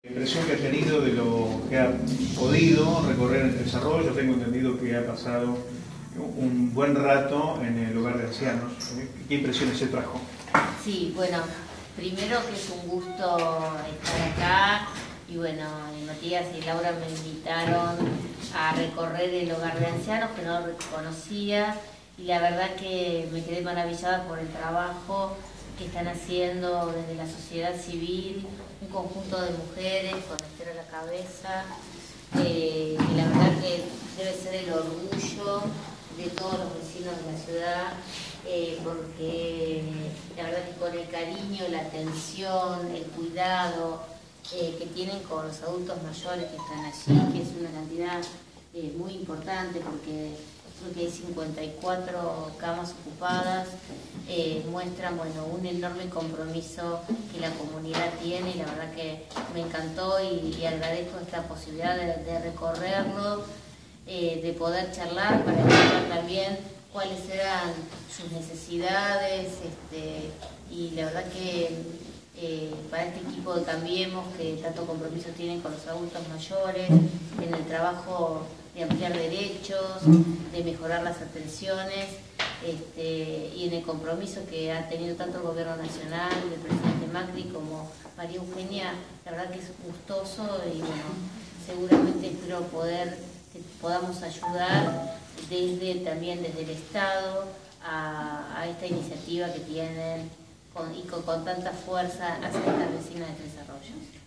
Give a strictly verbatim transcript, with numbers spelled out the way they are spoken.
La impresión que ha tenido de lo que ha podido recorrer el desarrollo, tengo entendido que ha pasado un buen rato en el hogar de ancianos. ¿Qué impresiones se trajo? Sí, bueno, primero que es un gusto estar acá y bueno, Matías y Laura me invitaron a recorrer el hogar de ancianos que no conocía y la verdad que me quedé maravillada por el trabajo que están haciendo desde la sociedad civil, un conjunto de mujeres con Esther a la cabeza, eh, y la verdad que debe ser el orgullo de todos los vecinos de la ciudad, eh, porque la verdad que con el cariño, la atención, el cuidado eh, que tienen con los adultos mayores que están allí, que es una cantidad eh, muy importante porque creo que hay cincuenta y cuatro camas ocupadas, eh, muestran bueno, un enorme compromiso que la comunidad tiene y la verdad que me encantó y, y agradezco esta posibilidad de, de recorrerlo, eh, de poder charlar para escuchar también cuáles eran sus necesidades este, y la verdad que Eh, para este equipo de Cambiemos, que tanto compromiso tienen con los adultos mayores, en el trabajo de ampliar derechos, de mejorar las atenciones, este, y en el compromiso que ha tenido tanto el gobierno nacional, del presidente Macri, como María Eugenia, la verdad que es gustoso y bueno, seguramente espero poder, que podamos ayudar desde, también desde el Estado a, a esta iniciativa que tienen Con, y con, con tanta fuerza hacia estas vecinas de Tres Arroyos.